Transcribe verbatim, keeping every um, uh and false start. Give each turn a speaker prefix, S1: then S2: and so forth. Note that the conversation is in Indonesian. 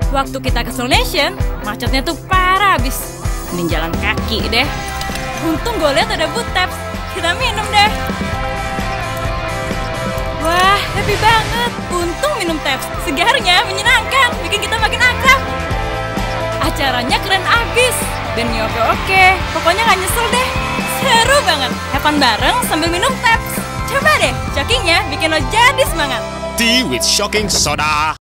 S1: Waktu kita ke Soul Nation, macetnya tuh parah abis. Mending jalan kaki deh. Untung gue liat ada Bootaps. Kita minum deh. Wah, happy banget. Untung minum Taps. Segarnya menyenangkan, bikin kita makin akrab. Acaranya keren abis. Bandnya oke-oke. Pokoknya gak nyesel deh. Seru banget. Have fun bareng sambil minum Taps. Coba deh, shockingnya bikin lo jadi semangat.
S2: Tea with Shocking Soda.